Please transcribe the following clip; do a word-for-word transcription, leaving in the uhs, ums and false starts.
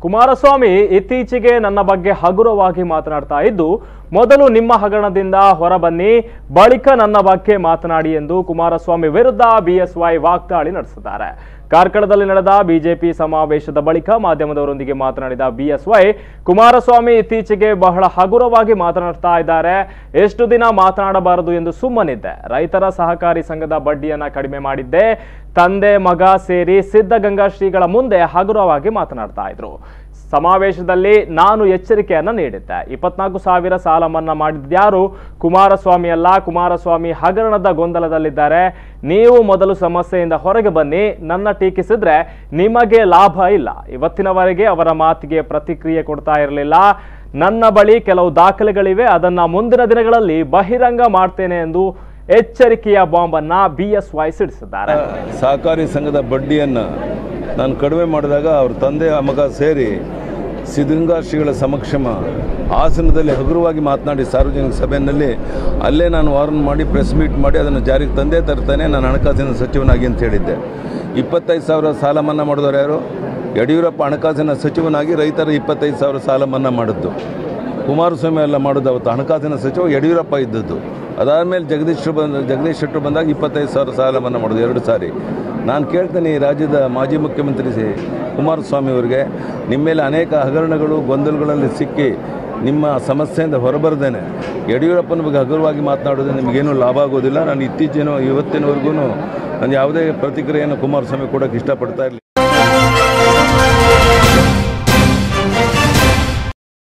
ಕುಮಾರಸ್ವಾಮಿ ಇತ್ತೀಚೆಗೆ ನನ್ನ ಬಗ್ಗೆ ಹಗುರವಾಗಿ ಮಾತನಾಡ್ತಾ ಇದ್ದು, ಮೊದಲು ನಿಮ್ಮ ಹಗರಣದಿಂದ ಹೊರಬನ್ನಿ, ಬಳಿಕ ನನ್ನ ಬಗ್ಗೆ ಮಾತನಾಡಿ ಎಂದು ಕುಮಾರಸ್ವಾಮಿ ವಿರುದ್ಧ ಬಿಎಸ್ವೈ ವಾಗ್ದಾಳಿ ನಡೆಸಿದ್ದಾರೆ. ಕಾರ್ಕಳದಲ್ಲಿ ನಡೆದ ಬಿಜೆಪಿ ಸಮಾವೇಶದ ಬಳಿಕ ಮಾಧ್ಯಮದವರೊಂದಿಗೆ ಮಾತನಾಡಿದ ಬಿಎಸ್ವೈ, ಕುಮಾರಸ್ವಾಮಿ ಇತ್ತೀಚೆಗೆ ಬಹಳ ಹಗುರವಾಗಿ ಮಾತನಾಡ್ತಾ ಇದ್ದಾರೆ. ಎಷ್ಟು ದಿನ ಮಾತನಾಡಬಾರದು ಎಂದು ಸುಮ್ಮನಿದ್ದೆ. ರೈತರ ಸಹಕಾರಿ ಸಂಘದ ಬಡ್ಡಿಯನ್ನ ಕಡಿಮೆ ಮಾಡಿದ್ದೆ. ತಂದೆ ಮಗ ಸೇರಿ ಸಿದ್ಧಗಂಗಾ ಶ್ರೀಗಳ ಮುಂದೆ ಹಗುರವಾಗಿ ಮಾತನಾಡ್ತಾ ಇದ್ರು. ಸಮಾವೇಶದಲ್ಲಿ ನಾನು ಎಚ್ಚರಿಕೆಯನ್ನ ನೀಡಿದ್ದೆ. ಇಪ್ಪತ್ನಾಲ್ಕು ಸಾವಿರ ಸಾಲ ಮನ್ನಾ ಮಾಡಿದ್ಯಾರು ಕುಮಾರಸ್ವಾಮಿ ಅಲ್ಲ. ಕುಮಾರಸ್ವಾಮಿ ಹಗರಣದ ಗೊಂದಲದಲ್ಲಿದ್ದಾರೆ. ನೀವು ಮೊದಲು ಸಮಸ್ಯೆಯಿಂದ ಹೊರಗೆ ಬನ್ನಿ. ನನ್ನ ಟೀಕಿಸಿದ್ರೆ ನಿಮಗೆ ಲಾಭ ಇಲ್ಲ. ಇವತ್ತಿನವರೆಗೆ ಅವರ ಮಾತಿಗೆ ಪ್ರತಿಕ್ರಿಯೆ ಕೊಡ್ತಾ ಇರಲಿಲ್ಲ. ನನ್ನ ಬಳಿ ಕೆಲವು ದಾಖಲೆಗಳಿವೆ, ಅದನ್ನ ಮುಂದಿನ ದಿನಗಳಲ್ಲಿ ಬಹಿರಂಗ ಮಾಡ್ತೇನೆ ಎಂದು ಎಚ್ಚರಿಕೆಯ ಬಾಂಬ್ ಅನ್ನ ಬಿಎಸ್ವೈ ಸಿಡಿಸಿದ್ದಾರೆ. ಸಹಕಾರಿ ಸಂಘದ ಬಡ್ಡಿಯನ್ನು ನಾನು ಕಡಿಮೆ ಮಾಡಿದಾಗ ಅವ್ರ ತಂದೆ ಮಗ ಸೇರಿ ಸಿದ್ಧಗಂಗಾ ಶ್ರೀಗಳ ಸಮಕ್ಷಮ ಹಾಸನದಲ್ಲಿ ಹಗುರವಾಗಿ ಮಾತನಾಡಿ ಸಾರ್ವಜನಿಕ ಸಭೆಯಲ್ಲಿ ಅಲ್ಲೇ ನಾನು ವಾರ್ನ್ ಮಾಡಿ ಪ್ರೆಸ್ ಮೀಟ್ ಮಾಡಿ ಅದನ್ನು ಜಾರಿಗೆ ತಂದೆ ತರ್ತಾನೆ, ನಾನು ಹಣಕಾಸಿನ ಸಚಿವನಾಗಿ ಅಂತ ಹೇಳಿದ್ದೆ. ಇಪ್ಪತ್ತೈದು ಸಾವಿರ ಸಾಲ ಮನ್ನಾ ಮಾಡಿದವರು ಯಾರು? ಯಡಿಯೂರಪ್ಪ ಹಣಕಾಸಿನ ಸಚಿವನಾಗಿ ರೈತರ ಇಪ್ಪತ್ತೈದು ಸಾವಿರ ಸಾಲ ಮನ್ನಾ ಮಾಡಿದ್ದು. ಕುಮಾರಸ್ವಾಮಿ ಎಲ್ಲ ಮಾಡೋದು ಅವತ್ತು ಹಣಕಾಸಿನ ಸಚಿವ ಯಡಿಯೂರಪ್ಪ ಇದ್ದದ್ದು. ಅದಾದಮೇಲೆ ಜಗದೀಶ್ ಬಂದ ಜಗದೀಶ್ ಶೆಟ್ಟರು ಬಂದಾಗ ಇಪ್ಪತ್ತೈದು ಸಾವಿರ ಸಾಲ ಮನ್ನಾ ಮಾಡೋದು ಎರಡು ಸಾರಿ. ನಾನು ಕೇಳ್ತೇನೆ, ರಾಜ್ಯದ ಮಾಜಿ ಮುಖ್ಯಮಂತ್ರಿ ಕುಮಾರಸ್ವಾಮಿ ಅವರಿಗೆ, ನಿಮ್ಮ ಮೇಲೆ ಅನೇಕ ಹಗರಣಗಳು ಗೊಂದಲಗಳಲ್ಲಿ ಸಿಕ್ಕಿ ನಿಮ್ಮ ಸಮಸ್ಯೆಯಿಂದ ಹೊರಬರದೇನೆ ಯಡಿಯೂರಪ್ಪನ ಬಗ್ಗೆ ಹಗುರವಾಗಿ ಮಾತನಾಡೋದು ನಿಮಗೇನು ಲಾಭ ಆಗೋದಿಲ್ಲ. ನಾನು ಇತ್ತೀಚಿನ ಇವತ್ತಿನವರೆಗೂ ನಾನು ಯಾವುದೇ ಪ್ರತಿಕ್ರಿಯೆಯನ್ನು ಕುಮಾರಸ್ವಾಮಿ ಕೊಡೋಕ್ಕೆ ಇಷ್ಟಪಡ್ತಾ ಇರಲಿಲ್ಲ.